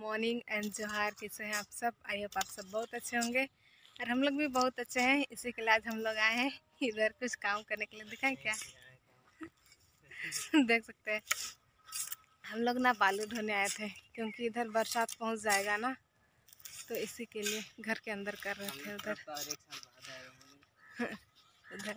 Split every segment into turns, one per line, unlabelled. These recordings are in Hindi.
मॉर्निंग एंड जोहार। कैसे हैं आप सब? आई होप आप सब बहुत अच्छे होंगे और हम लोग भी बहुत अच्छे हैं। इसी के लिए आज हम लोग आए हैं इधर कुछ काम करने के लिए। दिखाएं क्या? देख सकते हैं हम लोग ना बालू ढोने आए थे, क्योंकि इधर बरसात पहुंच जाएगा ना, तो इसी के लिए घर के अंदर कर रहे थे उधर उधर।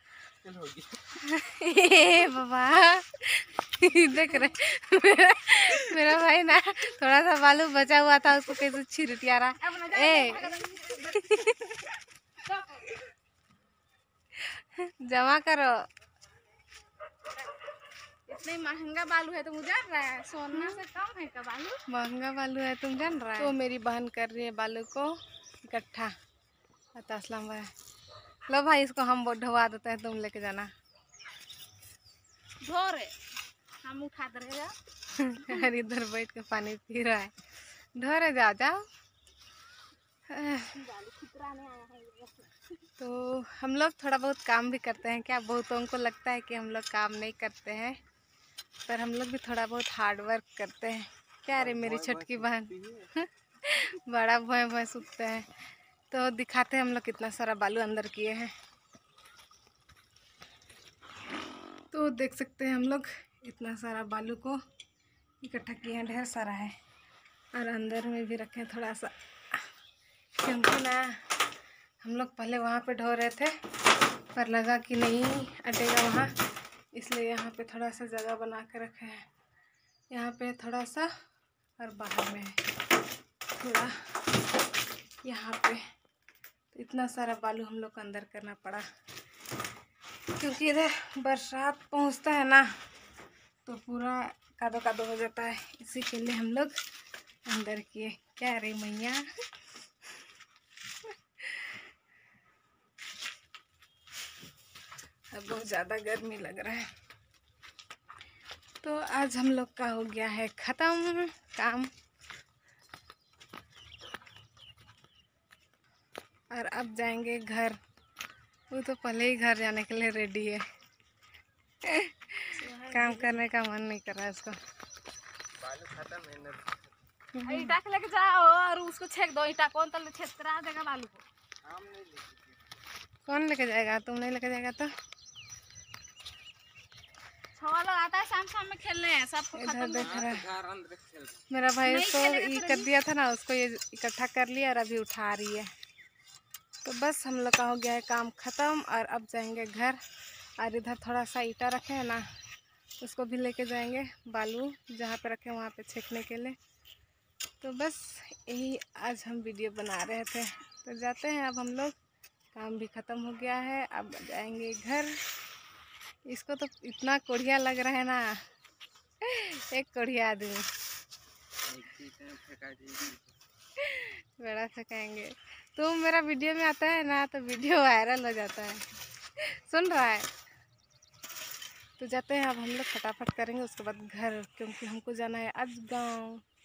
बाबा देख रहे मेरा भाई ना थोड़ा सा बालू बचा हुआ था, उसको कैसे छिड़टिया रहा। ए जमा करो।
इतने महंगा बालू है, तुम जान रहा है? सोना से कम है का बालू?
महंगा बालू है, तुम जान रहा है? तो मेरी बहन कर रही है बालू को इकट्ठा। असलम भाई, लो भाई इसको हम ढवा देते हैं, तुम लेके जाना।
ढोरे हम उठा देगा।
और इधर बैठ के पानी पी रहा है। ढोरे जाओ जाओ। तो हम लोग थोड़ा बहुत काम भी करते हैं क्या? बहुतों को लगता है कि हम लोग काम नहीं करते हैं, पर हम लोग भी थोड़ा बहुत हार्ड वर्क करते हैं। क्या रे मेरी छोटकी बहन बड़ा भोए भोए सूखते हैं। तो दिखाते हैं हम लोग कितना सारा बालू अंदर किए हैं। तो देख सकते हैं हम लोग इतना सारा बालू को इकट्ठा किए हैं, ढेर सारा है। और अंदर में भी रखे थोड़ा सा, क्योंकि ना हम लोग पहले वहाँ पे ढो रहे थे, पर लगा कि नहीं अटेगा वहाँ, इसलिए यहाँ पे थोड़ा सा जगह बना के रखे हैं। यहाँ पे थोड़ा सा और बाहर में है थोड़ा यहाँ पे। तो इतना सारा बालू हम लोग को अंदर करना पड़ा, क्योंकि इधर बरसात पहुँचता है ना, तो पूरा कादो कादो हो जाता है। इसी के लिए हम लोग अंदर किए। क्या रे मैया अब बहुत ज़्यादा गर्मी लग रहा है। तो आज हम लोग का हो गया है ख़त्म काम, और अब जाएंगे घर। वो तो पहले ही घर जाने के लिए रेडी है। काम करने का मन नहीं कर रहा है उसको।
बालू खत्म है। ईटा के लेके जाओ और उसको छेक दो। ईटा कौन तले छेद करा देगा बालू को? हम नहीं लेके।
कौन लेके जाएगा? तुम नहीं लेके जाएगा तो?
छवा लोग आता है शाम शाम में खेलने हैं, सबको खत्म
देख रहा है मेरा भाई। उसको ये कर दिया था ना, उसको ये इकट्ठा कर लिया और अभी उठा रही है। तो बस हम लोग का हो गया है काम ख़त्म, और अब जाएंगे घर। और इधर थोड़ा सा ईटा रखे हैं ना, उसको भी लेके जाएंगे बालू जहाँ पे रखे वहाँ पे छेकने के लिए। तो बस यही आज हम वीडियो बना रहे थे। तो जाते हैं अब हम लोग, काम भी ख़त्म हो गया है, अब जाएंगे घर। इसको तो इतना कोढ़िया लग रहा है ना, एक कोढ़िया आदमी बड़ा फेंकाएंगे। तुम मेरा वीडियो में आता है ना, तो वीडियो वायरल हो जाता है। सुन रहा है? तो जाते हैं अब हम लोग, फटाफट करेंगे उसके बाद घर, क्योंकि हमको जाना है आज गाँव।